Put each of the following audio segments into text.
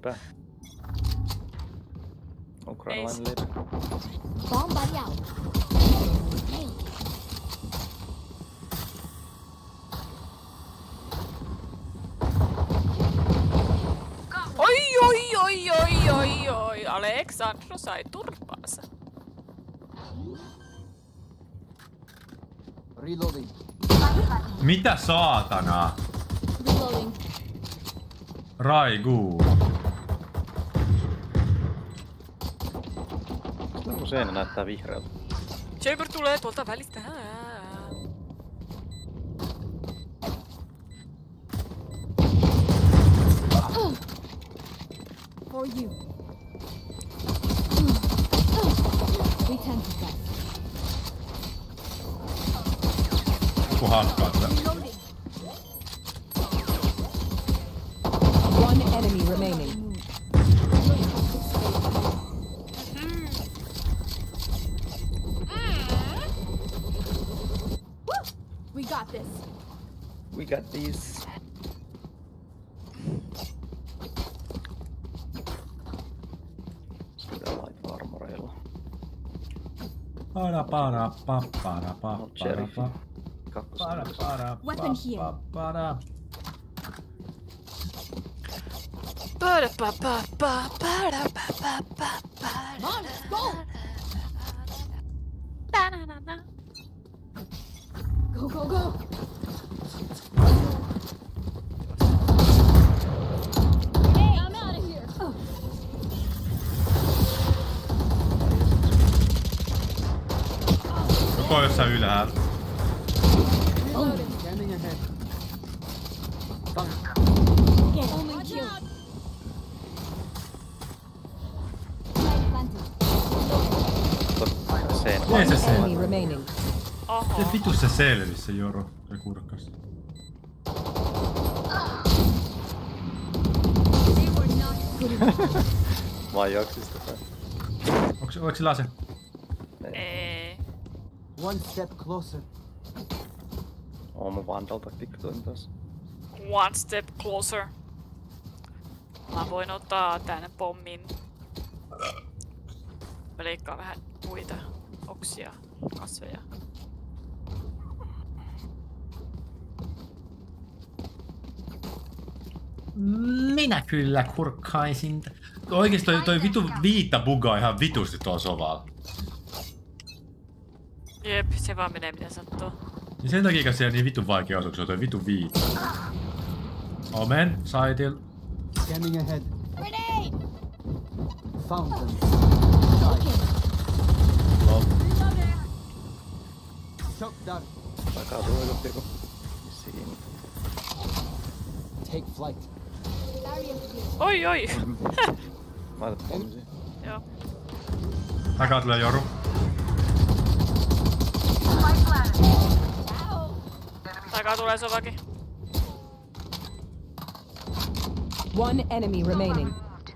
leipää. Ukrainalainen leipä. Oi. Aleksandro sai turpaansa. Reloading. Mitä saatanaa? Reloading. Raiguu. Kun seinä näyttää vihreältä. Chamber tulee tuolta välistä. For you. We tend to that. Joku hakkaa tätä. One enemy remaining. We got this. We got these. Sitä light armoreilla. Weapon here. Come on, let's go. Go. Hey, I'm out of here. Joko jossain ylhäällä. Scanning ahead. Only kill. Seinä. Ei se Enemy remaining. Oho. Se vitu se selvisi se Joro. Se kurkkas. Vai juoksista tai? Onko sillä ase? Ei. One step closer. Oo mun Vandal-taktiikka toimi taas. One step closer. Mä voin ottaa tänne pommin. Mä leikkaan vähän puita, oksia, kasveja. Minä kyllä kurkkaisin. Oikeesti toi vitu viitta bugaa ihan vitusti tuolla sovalla. Jep, se vaan menee miten sattuu. Ja sen takia siellä niin vitun vaikea osuus on toi vitu viitta. Omen, saitil. Scanning ahead. Grenade! Found them. Shock down. Takaa suojeluttiinko? Siinä. Take flight. Oi! Laita pommi siihen. Joo. Takaa tulee Joru. Takaa tulee sovakin. One enemy remaining.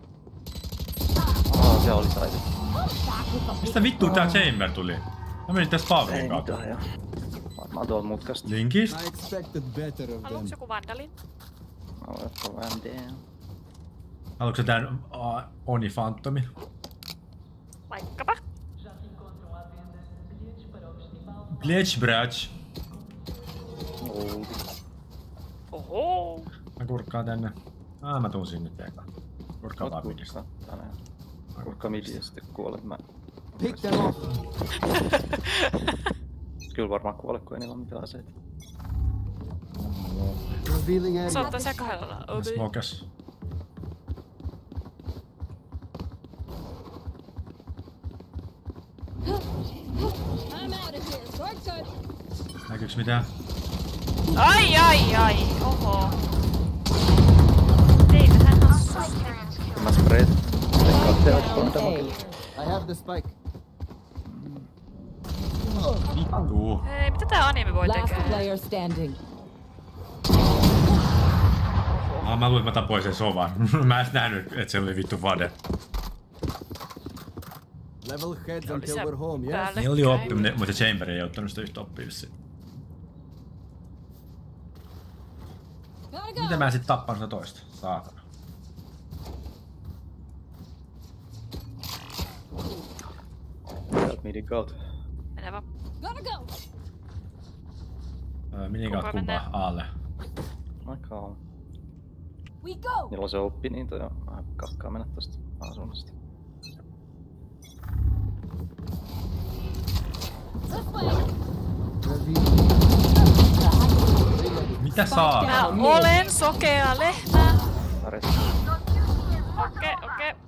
Se oli saitu. Mistä vittu tää Chamber tuli? Mä menin tästä Pavlin Ei kautta. mitään, joo. Varmaan tuolla mutkasta. Linkist? I expected better of them. Haluatko joku Vandalin? Mä voin ottaa vähän DM. Haluatko sä tän Oni Phantomin? Vaikkapa. Glitch Bratch. Oho. Mä kurkkaan tänne. Mä tuun sinne teekaan. Kurkkaan vaan midistä. Tänään. Kurkkaa midi ja sitten kuolet mä. Pick them off. Kyllä varmaan kuolet, kun ei niillä ole mitään aseita. Revealing area. Se ottaa sekailla. Smokas. I'm out of here. Shortcut. Näkyyks mitään? Ai! Oho. Ei vähän hassusti. Kun mä sprayt. I have the spike. Vittu. Hei, mitä tää anime voi Last tekee? player standing. Mä luulen, että mä tapoin sen sovan. Mä en nähnyt, että se oli vittu vade. Level heads until lisää we're home, yes? päälle. Ne oli oppi, mutta Chamber ei ottanut sitä yhtä oppia vissiin. Gotta go. Miten mä sit tappan sitä toista? Saatana. Midi goat. Mene vaan. Gotta go. Minikaan Kumpa menee? kumpaa aalle. Aika on. We go. Niillä on se oppi, niin toi on vähän kakkaa mennä tosta asunnosta. This way. Revealing. Mitä saa? Mä olen sokea lehmä. Paris. Okei.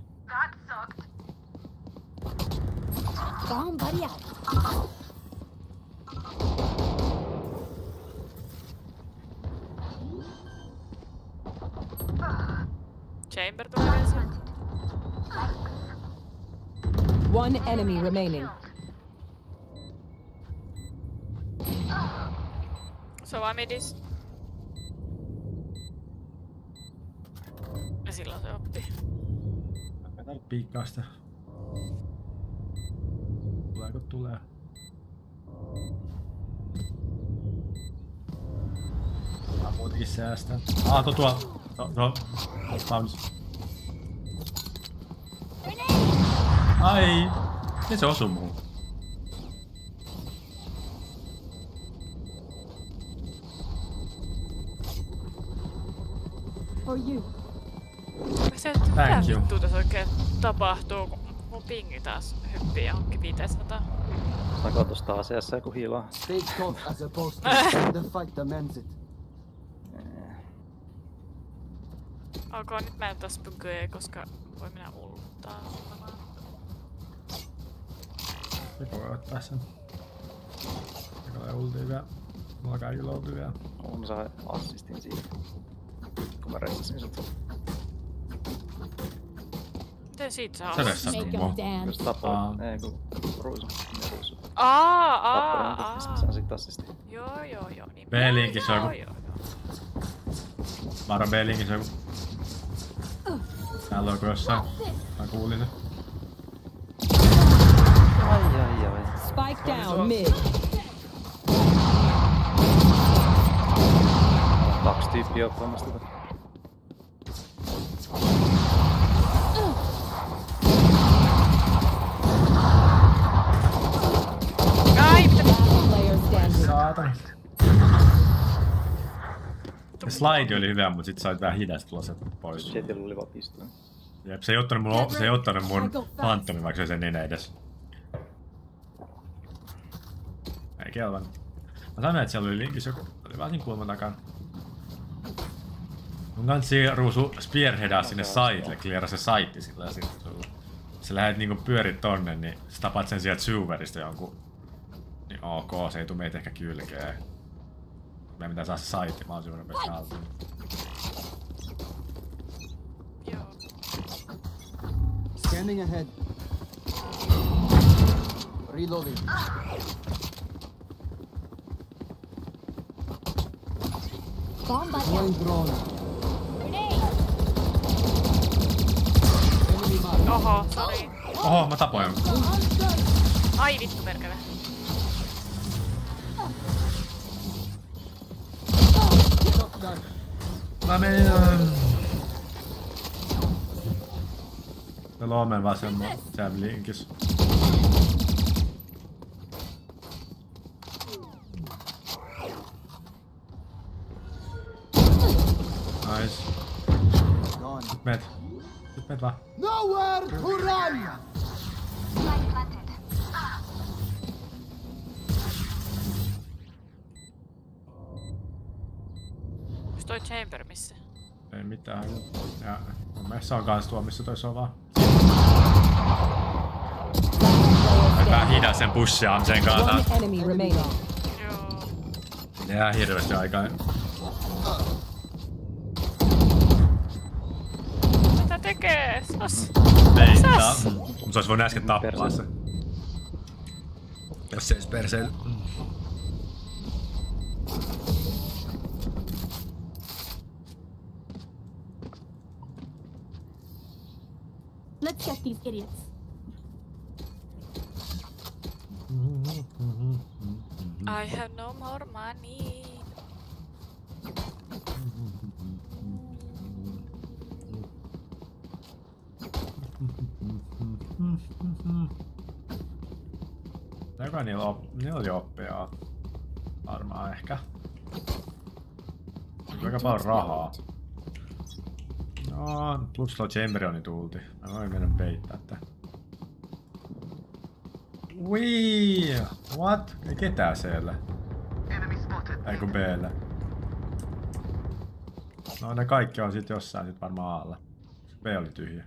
Bomb buddy out. Chamber tulee vielä sieltä. One enemy remaining. Se on vaan midis. Ja silloin se oppi. Mä täällä piikkaa sitä. Tuleeko tulee? Mä muutenkin säästän. Tuo. Valmis. Ai! Miten se osuu muuhun? For you. Se, mitä Thank you. vittua tässä oikein tapahtuu, kun mun pingi taas hyppii johonkin 500. Mä katson tosta asiassa joku hiilaa. Stay taut as opposed to the fight demands it. Alkaa nyt mä en taas pykyä, koska voi mennä uluttaa. Joku voi ottaa sen. Eikä ole ultia vielä. Mulla kaikilla oltu vielä. Mä sain assistin siitä. Kun mä ressasin sut. Miten siitä saa Se olla? ressasi Make mua. them Jos dance. tapoin, ei kun ruisu. Ne ruisu. Aa. Saan sit assistin. Joo. Niin B-linkissä on joo. Varo B-linkissä joku. Täällä on jossain. Mä kuulin sen. Ai. Spike down mid. 2 tyyppiä ottamassa tätä. Ai, mitä? Last player standing. Saatana. Ja slide oli hyvä, mut sit sait vähän hidasta tulla se pois. Jetillä oli vaan pistoon. Jep, se ei ottanut mun Phantomin, vaikka se sen nenä edes. Ei kelvannut. Mä sanoin, että siellä oli linkissä joku. Oli vaan siinä kulman takana. Mun kansi ruusu spearheadaa sinne saitille, cleara se saitti sillä ja sit sulla. Jos sä lähet niinku pyörit tonne, niin sä tapat sen sieltä syveristä jonkun. Niin ok, se ei tuu meitä ehkä kylkeen. Meidän pitää saada se saitti mahdollisimman nopeasti haltuun. Joo. Scanning ahead. Reloading. Bomb buddy Deploying out. drone. Grenade. Enemy mark. Oho, sori. Oho, mä tapoin jonkun. Ai vittu perkele. Shotgun. Mä menin... Me loomen vasemma, siellä linkis. Nice. Gone. Nyt meet vaan. Nowhere to run! Onks toi chamber missä? Ei mitään. Ja mun mielestä se on kans tuo, missä toi sovaa. Vähän hidas sen pushaamisen kanssa. One enemy remaining. Joo. Jää hirveesti aikaa. Mitä tekee? Sos. Leittaa. Mut se ois voinut äsken tappaa se. Jos se eis perseily. Let's get these idiots. I have no more money. Joka niillä oli oppia. Varmaan ehkä. Aika paljon rahaa. No, plus tuo Chamberioni tulti. Mä voin mennä peittää tää. Wii! What? Ei ketään siellä. Eiku B:llä. No ne kaikki on sit jossain sit varmaan A:lla. B oli tyhjä.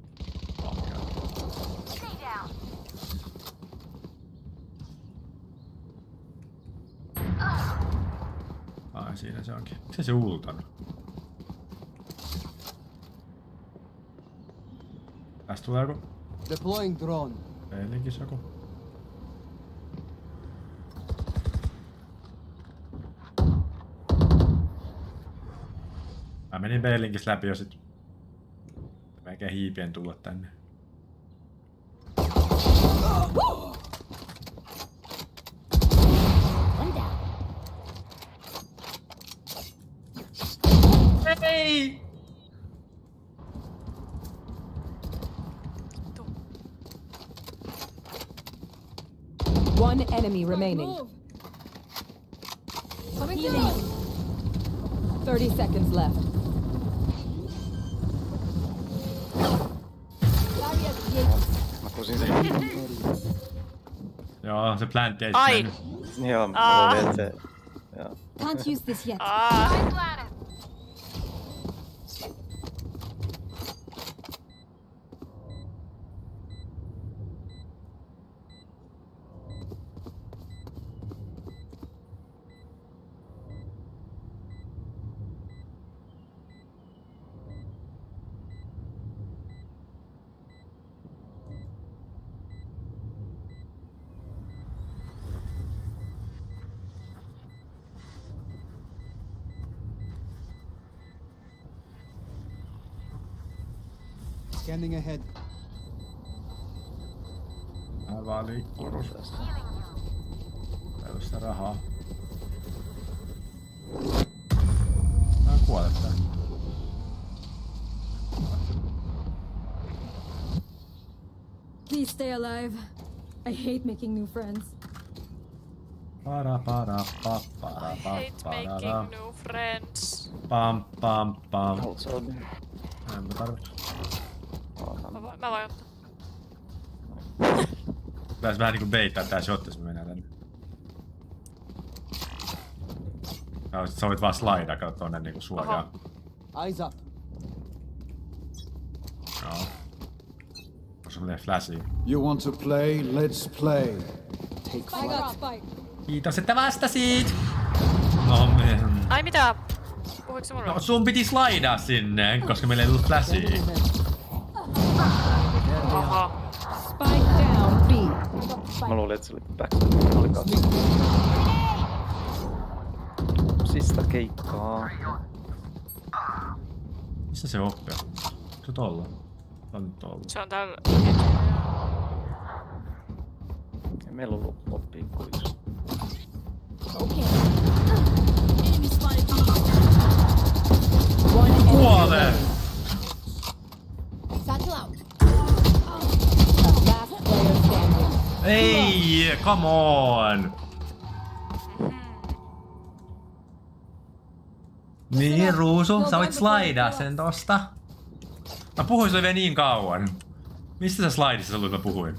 Ai siinä se onkin. Miksi se ultanut? Tästä tulee joku. Deploying drone. Peilinkis joku. Mä menin Beilinkis läpi jo sit. Melkein hiipien tulla tänne. One down. Ei! One enemy remaining. Move. Coming through. 30 seconds left. Barrier created. Mä kusin sen. Joo, se plantti ei Ai! mennyt. Joo, mä luulin, että se... Joo. Can't use this yet. Scanning ahead. Mä vaan liikkuus. Ei oo sitä rahaa. Mä kuolet tää. Please stay alive. I hate making new friends. Para Hate making new friends. Pam pam pam. Also, En mä tarvitse. Mä voin ottaa. Pitäis vähän niinku beittää tää shot, jos me mennään tänne. Sä voit vaan slaidaa, kato tonne niinku suoraan. Eyes up. Joo. Koska menee flashiin. You want to play? Let's play. Take I flight. got spike. Kiitos, että vastasit! No men. Ai mitä? Puhuiko se mulle? No sun piti slaidaa sinne, koska meillä ei tullut flashia. Aha. Spike down B. mä luulin, että se oli back. Oli kaksi. Sista keikkaa. Missä se oppia? Onko se tolla? On nyt tolla. Se on täällä. Ei meillä ollut oppia kuitenkin. Okay. Enemy spotted B. One enemy Kuole! remaining. Satchel out. Last player standing. Ei, come on! Niin, Ruusu, sä voit slaidaa sen tosta. Mä puhuin sulle vielä niin kauan. Mistä sä slaidissa luulit, mä puhuin?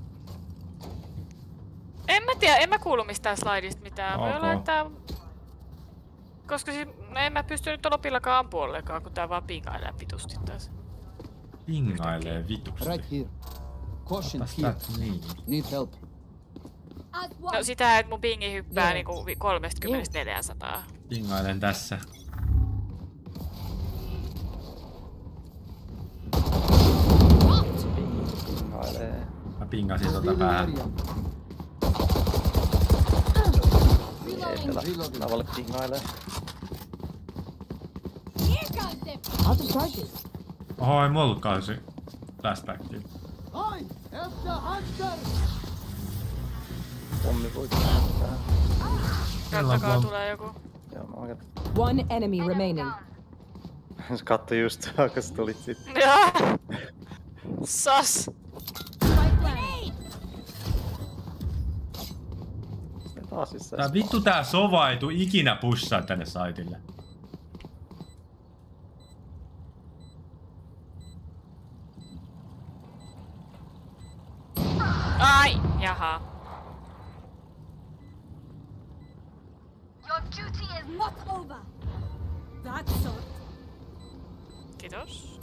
En mä tiedä, en mä kuulu mistään slaidista mitään. Voi Ok. olla, että... Koska siis, no en mä pystynyt lopillakaan ampuollekaan, kun tää vaan pingailee vitusti taas. Pingailee vitusti. Right here. Caution Otas here. tät niin. Need help. As one. No sitä, että mun pingi hyppää niinku 30-400. Pingailen tässä. Pingailee. Mä pingasin tota Revealing vähän. area. Etelä. Lavalle pingailee. Here comes them. Out of charges. Oho, ei mulla ollutkaan se flashbackia. Oi! After hunter! Pommi voi käyttää. Katsokaa, on- tulee joku. Joo, mä oikein. One enemy remaining. Se kattoi just kun sä tulit sit. Jaa. Sas. Spike planted. Palasissa. Tää vittu tää sova ei tuu ikinä pussaa tänne saitille. Ai, jaha. Your duty is not over. That's all. Kiitos.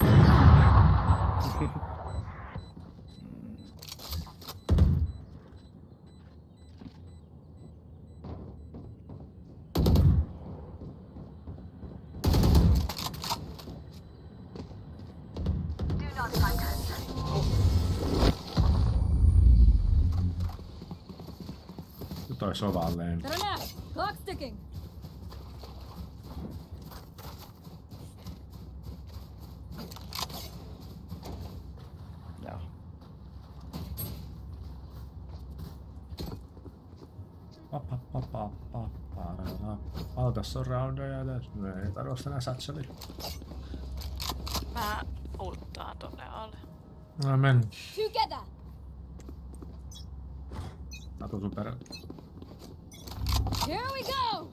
Toi sovalleen. Grenade. Clock ticking. Joo. Tässä on roundeja ja ei tarvitse enää satselia. Mä ulttaan tonne alle. No men. Together. Mä tuun sun perään. Here we go.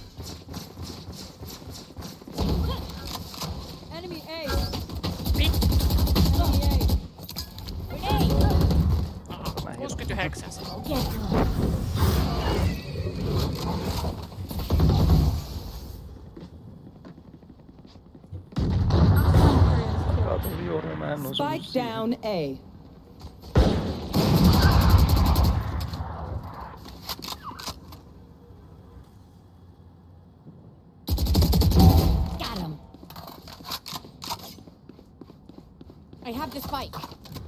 Enemy A. Vittu. Enemy A. Oho, 69. Kaatui juuri, mä en osunut Spike siihen. down A. Got him. I have the spike.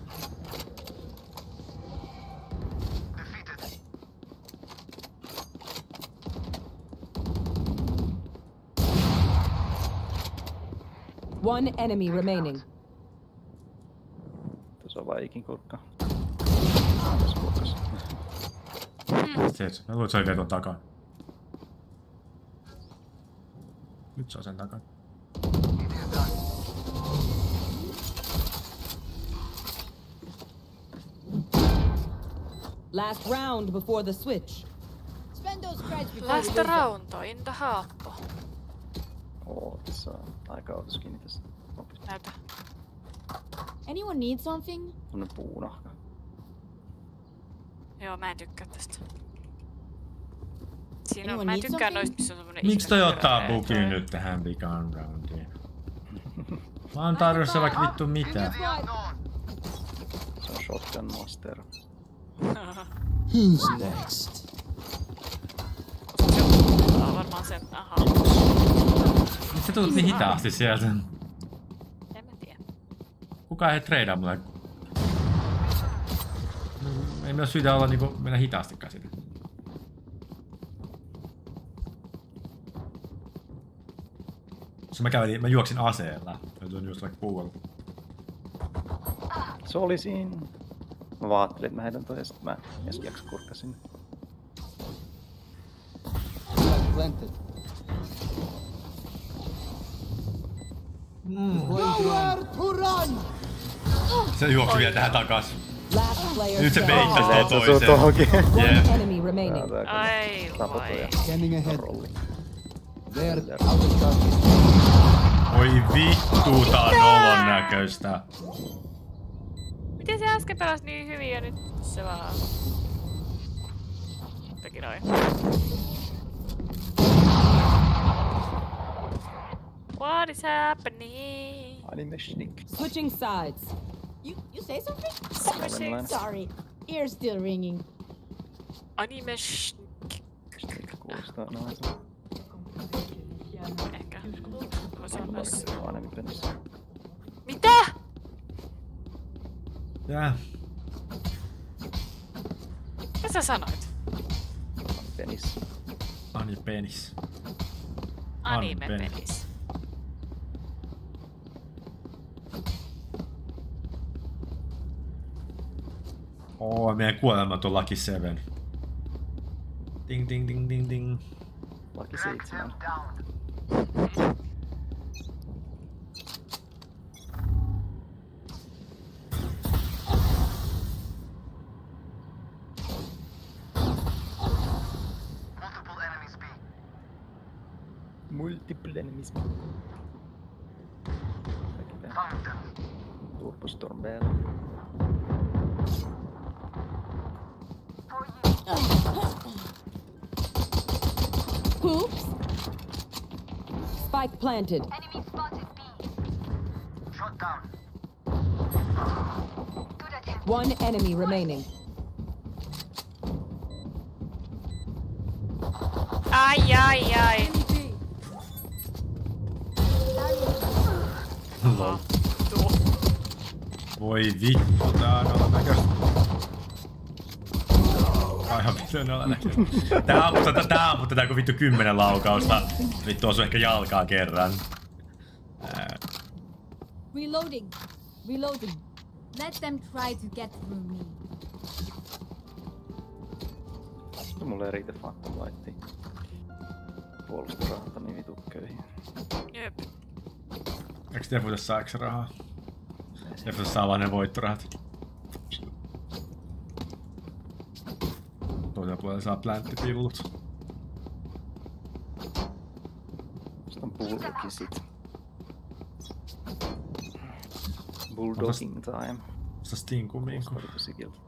One enemy remaining. Tuossa on vaan ikin kurkka. Mä luulen, että se oli veton takana. Nyt se on sen takana. Last round before the switch. Spend those credits before Last round in the haappo. Oo, tässä on aika outos kiinni tässä. Näytä. Anyone need something? Semmonen puunahka. Joo, mä en tykkää tästä. Siinä Anyone on, mä en need tykkää something? noista, missä on semmonen Miksi toi ihme ottaa pyöreä bukin toi. nyt tähän vikaan roundiin? Mä oon tarjossa vaikka vittu mitä. Se on shotgun master. Who's next? Koska se ottaa varmaan sen haappo. Miksi sä tulet niin hitaasti sieltä? En mä tiedä. Kukaan ei treidaa mulle. Ei meillä ole syytä olla niinku mennä hitaastikaan sitä. Se mä juoksin aseella. Mä tuun just vaikka puualla. Se oli siinä. Mä vaan ajattelin, että mä heitän toi ja sit mä ensin jaksa kurkka sinne. Spike planted. Nowhere to run! Se juoksi vielä tähän takas. Last player Nyt se standing. peittasi Se tuon et sä suu toisen. tohonkin. One Jep. enemy remaining. Ai vai. Scanning ahead. Rolli. They're out of target. Oi vittu, tää on nolon näköistä. Miten se äsken pelasi niin hyvin ja nyt se vaan... Teki noin. What is happening? Animeshnik. Switching sides. You say something? Switching. Sorry, ear's still ringing. Anime Shnik kuulostaa naiselta. ehkä. Voisi olla myös... Anime penissä. Mitä? Tää. Mitä sä sanoit? Penis. Ani penis. Anime-pelis. Oo, meidän kuolemat on Lucky 7. Ding ding ding ding ding. Laki 7. Multiplanismi. Turbostorm Bell. Oops. Spike planted. Enemy spotted B. Shot down. Good attempt. One enemy remaining. Ai ai ai. Lol. Tuo. Voi vittu, tää on olla näköistä. Aivan vittu olla näköistä. Tää ampuu tätä kun vittu 10 laukausta. Vittu osuu ehkä jalkaa kerran. Reloading. Reloading. Let them try to get through me. Mulla ei riitä Phantom Lightia. Puolustusrahalta niin vitu köyhiä. Jep. Eiks Defutes saa ekstra rahaa? Defutes saa vaan ne voittorahat. Toisella puolella saa planttipillut. Sitten on Bulldogin sit. Bulldoging time. Sitä stinkuminku. Kuulostaa tosi kilta.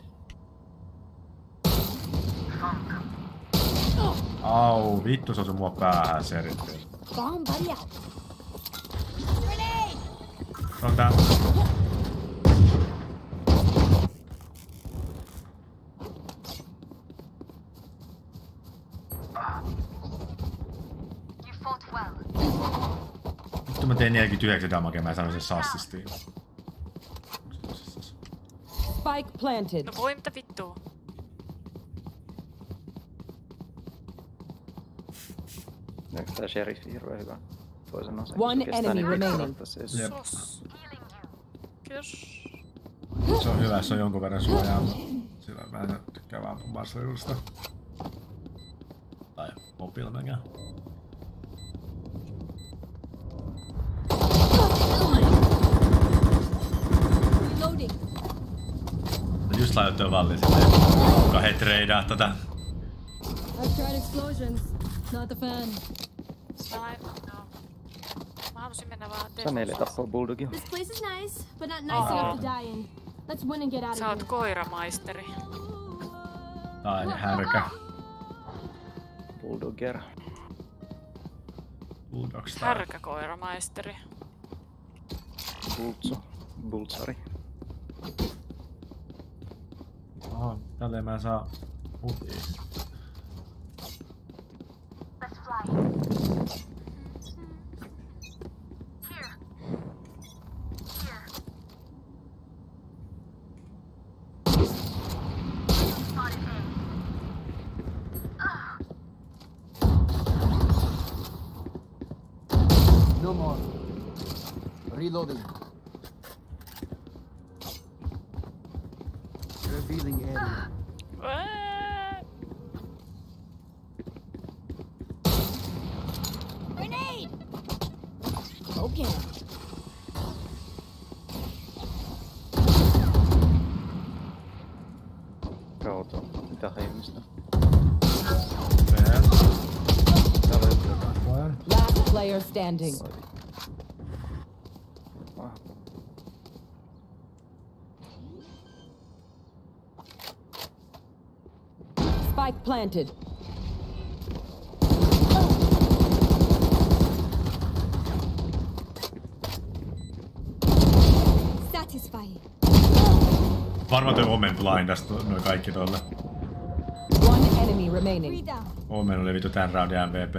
Au, vittu se osui mua päähän serittiin. Bomb buddy out. Grenade! Se on tää. You fought well. Vittu mä tein 49 damagea, mä sanoin sen sassistiin. Spike planted. No voi mitä vittua. Eikö tää sheriffi hirveän hyvä? Toisen osan. One enemy remaining. Jep. Sos. Kiitos. Se on hyvä, se on jonkun verran suojaama. Sillä mä en tykkää vaan Marcelista. Tai Opilmengä. Reloading. Just laitettu valli silleen, kuka he treidaa tätä. I've tried explosions. Not a fan. No. Mä halusin mennä vaan Sä 4 tappaa Bulldogia. This place is nice, but not nice enough to die in. Let's win and get out Sä of oot here. koiramaisteri. Tai härkä. Bulldoger. Bulldogstar. Härkäkoiramaisteri. Bultsu. Bultsari. Oho, tälleen mä saa hutia. Let's fly. Here. Here. Spotted A. No more. Reloading. Revealing area. Grenade! Okay. Kauto. Mitä ihmistä? Tää Tää löytyy jotain. Last player standing. Spike planted. Satisfying. varmaan toi Omen blindasta noin kaikki tolle. One enemy remaining. Three down. Omen oli vittu tän roundin MVP.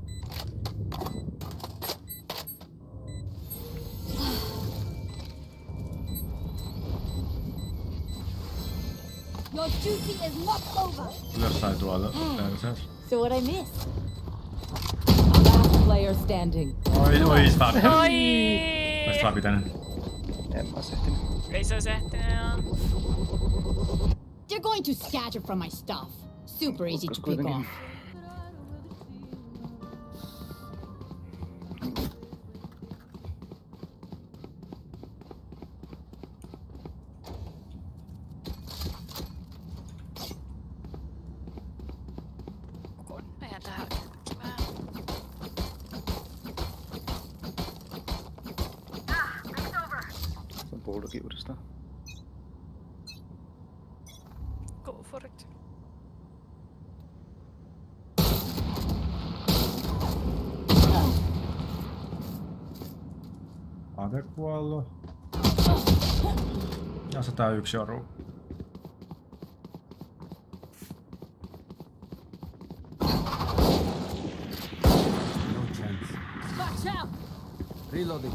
Your duty is not over. Jossain tuolla täysät. So what I miss? Last player standing. Oi, sitä on Oi! Mä sitä pitänyt. En mä sehtinyt. Ei se olisi ehtinyt. They're going to scatter from my stuff. Super easy to pick off. Meidän tähän. Bulldogin uudestaan. Go for it. Ate kuollut. Ja 101 oru. No chance. Watch out! Reloading.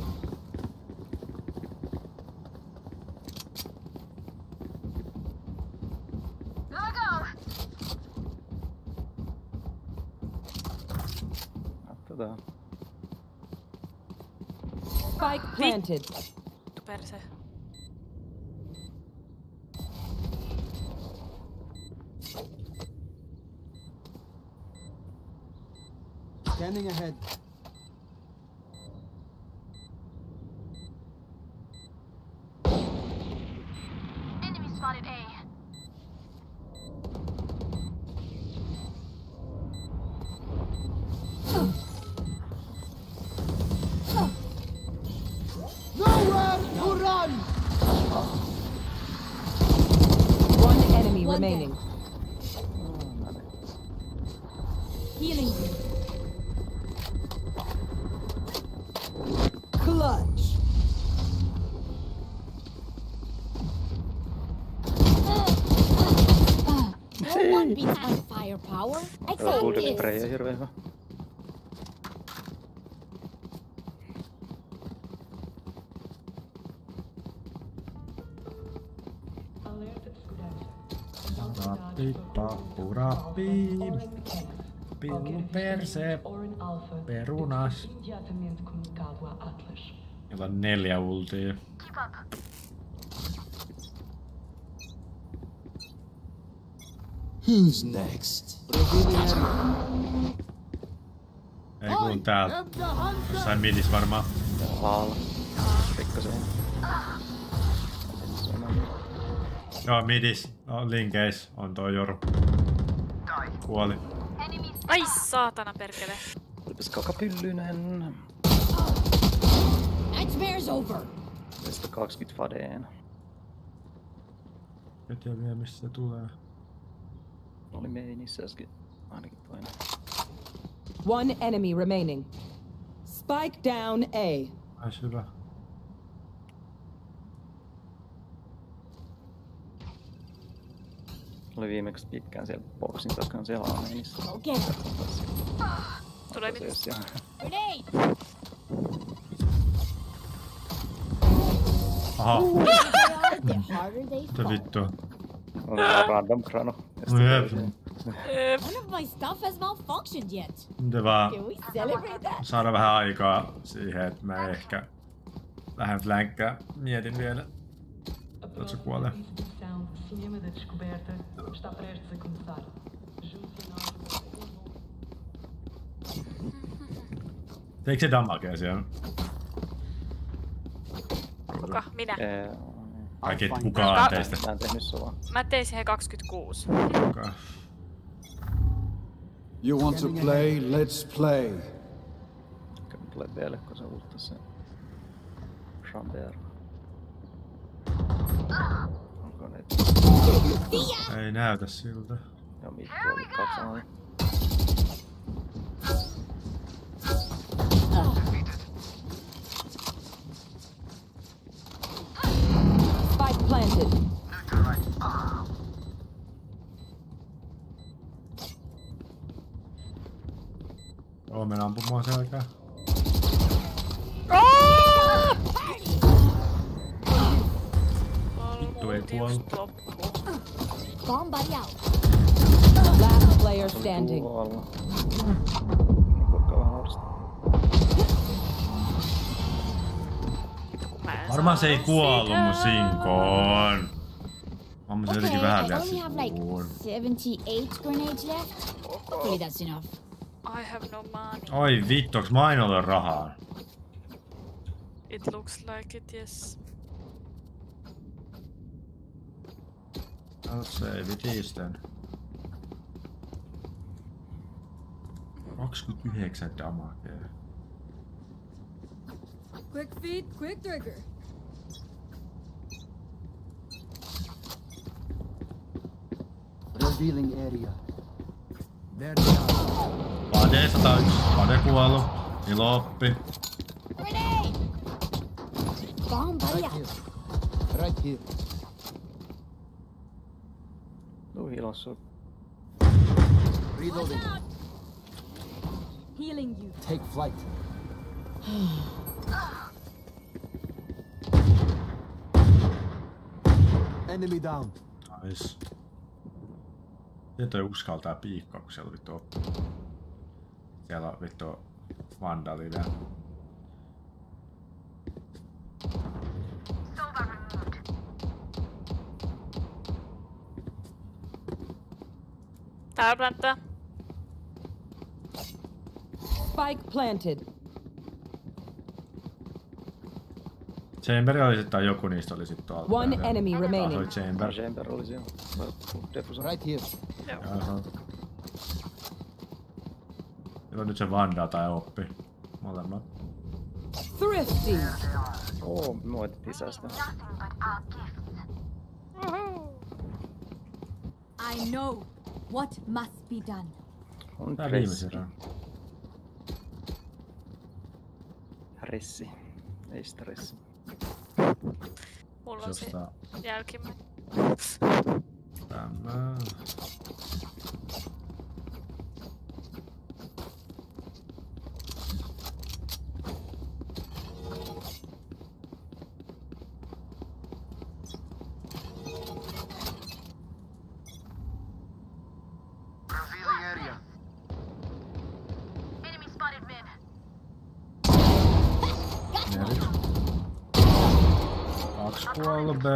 Gotta go. Katsotaan. Spike planted. Perse. Scanning ahead. Enemy spotted A. Nowhere to run! One enemy One remaining. Healing. Clutch. No one beats my firepower. I Joo, got Bulldogin this. spray on hirveen hyvä. Rappi, pappurappi. Pillu perse. Perunas. Jolla on 4 ultia. Keep up. Who's next? Revealing area. Ei kun täällä. Jossain midis varmaan. Laalla. Pikkasen. Joo, midis. No, linkeis on toi Joru. Kuoli. Enemy Ai saatana perkele. Olipas kakapyllynen. Nightmare's over. Ja sitten 20 fadeen. En tiedä vielä mistä se tulee. Oli meinissä äsken ainakin toinen. One enemy remaining. Spike down A. Ais hyvä. Oli viimeksi pitkään siellä boksin takana siellä A-meinissä. Go get it. Tulee mit. Grenade. Aha. The harder they Mitä fall. vittua? On vaan random krano. Ja sitten Jep. Öö, None of my stuff has malfunctioned yet. Miten vaan Can we celebrate that? saada vähän aikaa siihen, että mä ehkä vähän flänkkää. Mietin vielä. Että se kuolee. Cinema da descoberta está prestes a começar. Junte-se nós. Teikö se damagea siellä? kuka? Minä. Kaikki kukaan teistä. Mä en tehnyt sua. Mä tein siihen 26. Okay. You want to play? Let's play. Kyllä tulee vielä, kun se uutta se Chamber. Onko ne? Ei näytä siltä. Joo, mitkä oli katsomaan. Spike planted. Oo, mennä ampumaan selkää. Vittu ei kuollut. Bomb buddy out. Last player standing. Tuolla. Kurkkaa vähän uudestaan. Varmaan se ei kuollut mun sinkoon. Ammusin jotenkin Okay, vähän I vielä only have like sinkoon. 78 grenades left. Hopefully that's enough. I have no money. Oi vittu, onks mainoilla rahaa? It looks like it, yes. No se ei vitisten. 29 damagea. Quick feet, quick trigger. Revealing area. There they are. Pade 101. Pade kuollu. Iloppi. Grenade! Bomb Right here. Right here. No hiilossu. Reloading. Healing you. Take flight. Enemy down. Nice. Miten toi uskaltaa piikkoa, kun siellä on vittu oppi? Siellä on vittu vandali vielä. Sova removed. Täällä planttaa. Spike planted. Chamber oli sit, tai joku niistä oli sit tuolta. One enemy Se oli remaining. Chamber. Chamber oli siellä. Defusa. Right here. Jaha. Siellä on nyt se Vanda tai oppi. Molemmat. Thrifty. Oo, me voitettiin säästää. Nothing but our gifts. I know what must be done. On Tää pressi. viimeisen Ressi. Ei stressi. Mulla on se Jostain jälkimmäinen. tämä. Revealing area. Enemy spotted mid. Merit. 2 kuollu B.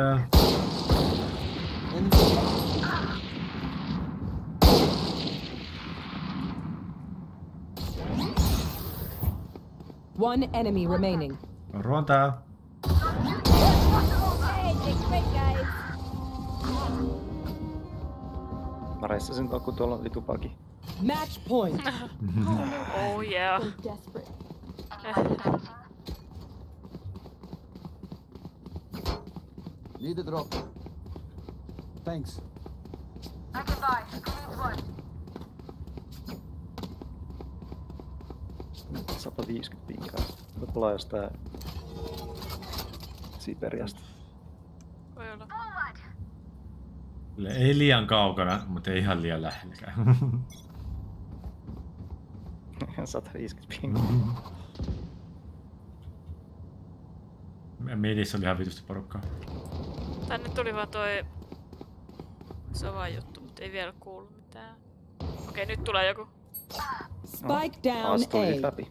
One enemy remaining. Ruon tää. Mä reissasin tuolla, kun tuolla on vitupaki. Match point. Oh yeah. Desperate. Need a drop. Thanks. I can buy. Needs one. 150 pinkaa. Tullaan jostain Siperiasta. Voi olla. Forward. Kyllä ei liian kaukana, mutta ei ihan liian lähelläkään. 150 pinkaa. Midissä oli ihan vitusti porukkaa. Tänne tuli vaan toi Sova juttu, mutta ei vielä kuulu mitään. Okei, nyt tulee joku. Spike down Taas tuli A. läpi.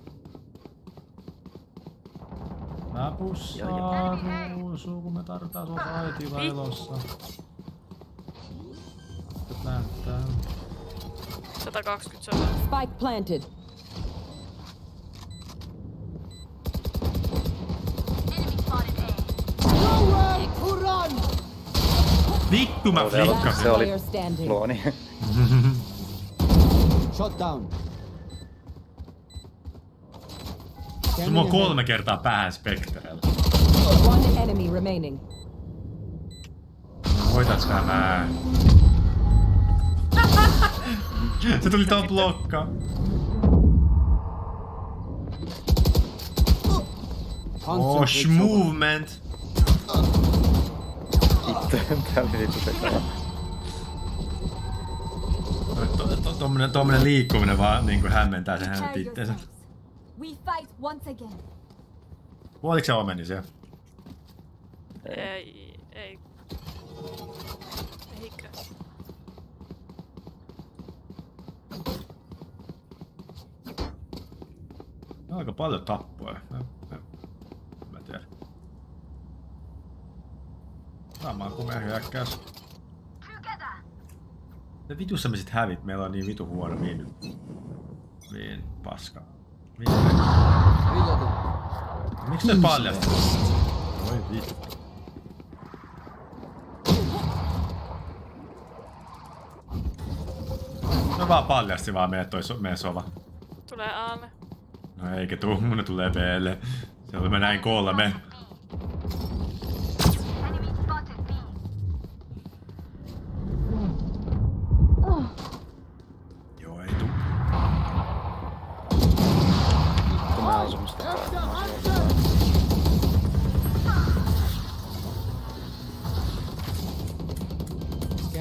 Mä pussaan ruusuun, kun me tarvitaan sun raitilla elossa. Nyt näyttää. 120 Sova. Spike planted. Enemy spotted A. Nowhere to run! Vittu mä Se flikkasin! oli Player standing. klooni. Shot down. Sun on 3 kertaa päähän Spectrella. One enemy remaining. Hoitat tämä. Se tuli tuon blokkaan. Oh, movement. Tää oli vittu sekava. Tommonen liikkuminen vaan niinku hämmentää sen hänen Prepare itteensä. yourselves. We fight once again. Kuoliko se omeni siellä? Ei. Eikö? Aika paljon tappoja. Mä tiedän. Samaan kuin meidän hyökkäys. Together. Ne vitussa me sit hävit, meillä on niin vitu huono viin paska. Reloading. Miksi toi paljastuu? Oi vittu. No vaan paljasti vaan meidän sova. Tulee Aalle. No eikä tuu, ne tulee B:lle. Siellä mä näin 3. Enemy spotted B.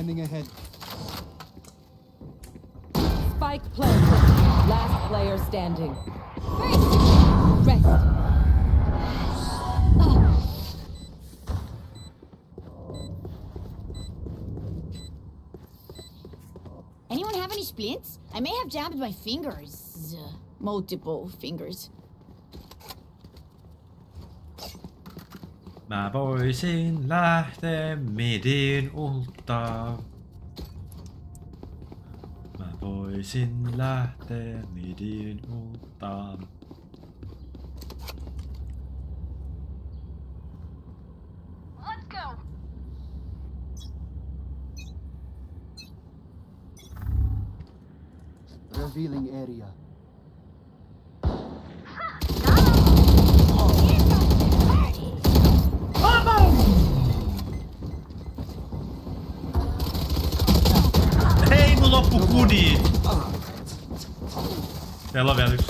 Scanning ahead. Spike planted. Last player standing. Rest. Anyone have any splints? I may have jammed my fingers. Multiple fingers. Mä voisin lähteä midin ulttaa. Mä voisin lähteä midin ulttaa. Let's go. Revealing area. Hei, mun loppu kudi! Teillä on vielä yksi.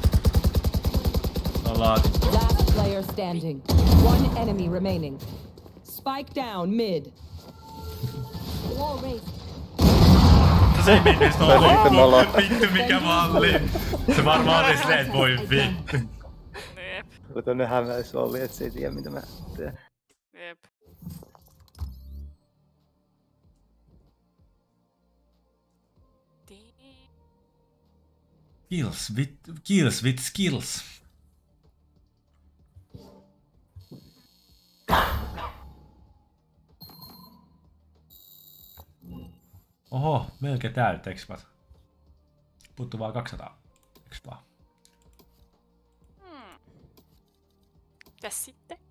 Ollaan. Last player standing. One enemy remaining. Spike down mid. Wall raised. Se ei mennyt Sitten nolo. vittu mikä malli. Se varmaan oli silleen, et voi vittu. Jep. Kun tonne hämäys oli, et se ei tiedä mitä mä teen. Jep. Kills with skills. Oho, melkein täydet, eiks vaan? Puuttuu vaan 200, eiks vaan? Mitäs sitten?